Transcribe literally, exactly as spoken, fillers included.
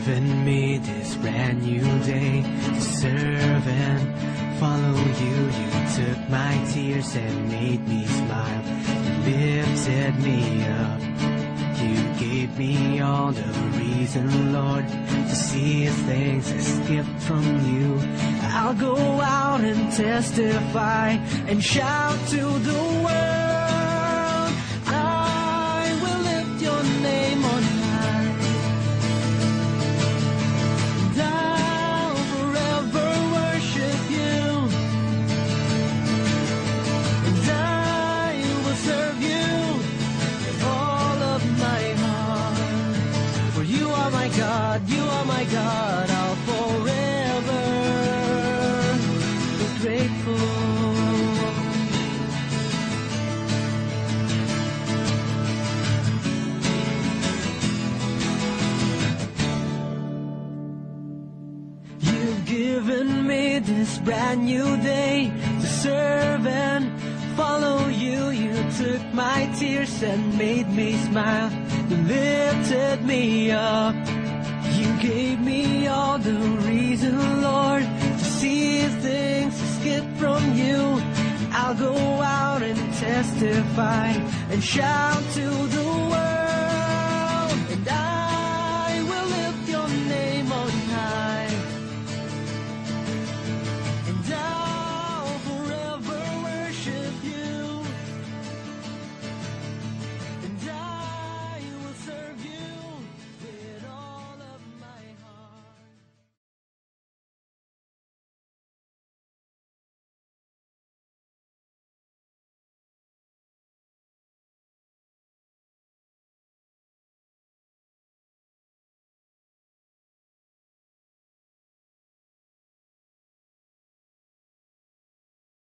given me this brand new day to serve and follow you. You took my tears and made me smile. You lifted me up. You gave me all the reason, Lord, to see things as gift from you. I'll go out and testify and shout to the world. I will lift your name on high. And I'll forever worship you. And I will serve you with all of my heart. For you are my God, you are my God. I'll forever be grateful. You've given me this brand new day to serve and follow you. You took my tears and made me smile. You lifted me up. You gave me all the reason, Lord, to see things as gift from you. I'll go out and testify and shout to the